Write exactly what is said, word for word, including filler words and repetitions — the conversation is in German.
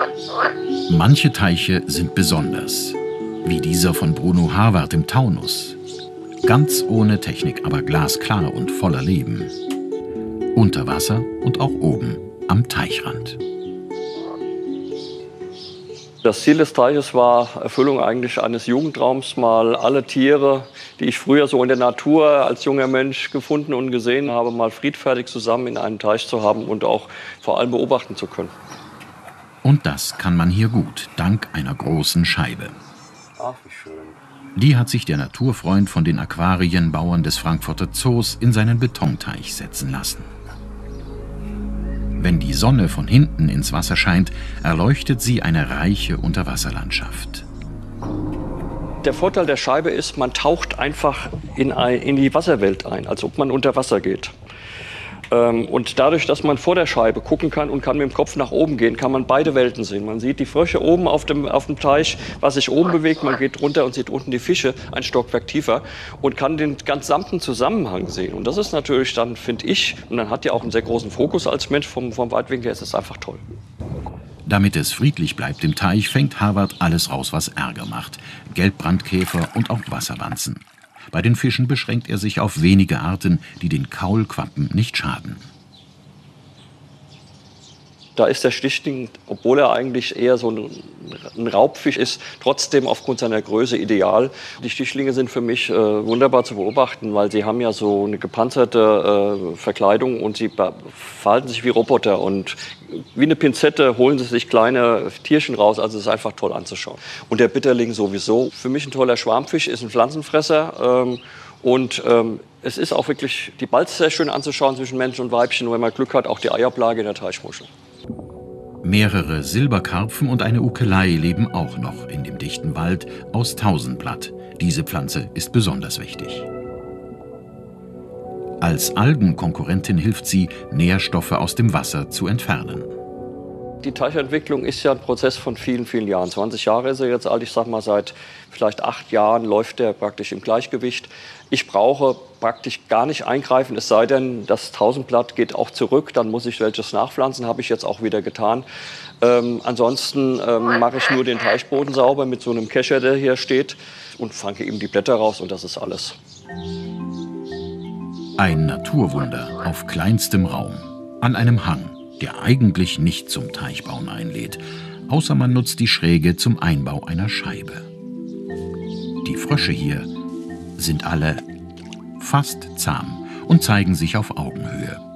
Manche Teiche sind besonders, wie dieser von Bruno Harwart im Taunus. Ganz ohne Technik, aber glasklar und voller Leben. Unter Wasser und auch oben am Teichrand. Das Ziel des Teiches war Erfüllung eigentlich eines Jugendtraums, mal alle Tiere, die ich früher so in der Natur als junger Mensch gefunden und gesehen habe, mal friedfertig zusammen in einem Teich zu haben und auch vor allem beobachten zu können. Und das kann man hier gut, dank einer großen Scheibe. Ach, wie schön. Die hat sich der Naturfreund von den Aquarienbauern des Frankfurter Zoos in seinen Betonteich setzen lassen. Wenn die Sonne von hinten ins Wasser scheint, erleuchtet sie eine reiche Unterwasserlandschaft. Der Vorteil der Scheibe ist, man taucht einfach in, ein, in die Wasserwelt ein, als ob man unter Wasser geht. Ähm, und dadurch, dass man vor der Scheibe gucken kann und kann mit dem Kopf nach oben gehen, kann man beide Welten sehen. Man sieht die Frösche oben auf dem, auf dem Teich, was sich oben bewegt. Man geht runter und sieht unten die Fische ein Stockwerk tiefer und kann den ganz gesamten Zusammenhang sehen. Und das ist natürlich dann, finde ich, und dann hat ja auch einen sehr großen Fokus als Mensch vom, vom Weitwinkel her, ist es einfach toll. Damit es friedlich bleibt im Teich, fängt Harwart alles raus, was Ärger macht. Gelbbrandkäfer und auch Wasserwanzen. Bei den Fischen beschränkt er sich auf wenige Arten, die den Kaulquappen nicht schaden. Da ist der Stichling, obwohl er eigentlich eher so ein, ein Raubfisch ist, trotzdem aufgrund seiner Größe ideal. Die Stichlinge sind für mich äh, wunderbar zu beobachten, weil sie haben ja so eine gepanzerte äh, Verkleidung und sie verhalten sich wie Roboter. Und wie eine Pinzette holen sie sich kleine Tierchen raus, also es ist einfach toll anzuschauen. Und der Bitterling sowieso. Für mich ein toller Schwarmfisch, ist ein Pflanzenfresser. Ähm, Und ähm, es ist auch wirklich die Balz sehr schön anzuschauen zwischen Männchen und Weibchen. Und wenn man Glück hat, auch die Eierplage in der Teichmuschel. Mehrere Silberkarpfen und eine Ukelei leben auch noch in dem dichten Wald aus Tausendblatt. Diese Pflanze ist besonders wichtig. Als Algenkonkurrentin hilft sie, Nährstoffe aus dem Wasser zu entfernen. Die Teichentwicklung ist ja ein Prozess von vielen, vielen Jahren. zwanzig Jahre ist er jetzt alt. Ich sag mal, seit vielleicht acht Jahren läuft er praktisch im Gleichgewicht. Ich brauche praktisch gar nicht eingreifen, es sei denn, das Tausendblatt geht auch zurück. Dann muss ich welches nachpflanzen, habe ich jetzt auch wieder getan. Ähm, ansonsten ähm, mache ich nur den Teichboden sauber mit so einem Kescher, der hier steht, und fange eben die Blätter raus und das ist alles. Ein Naturwunder auf kleinstem Raum, an einem Hang, der eigentlich nicht zum Teichbauen einlädt, außer man nutzt die Schräge zum Einbau einer Scheibe. Die Frösche hier sind alle fast zahm und zeigen sich auf Augenhöhe.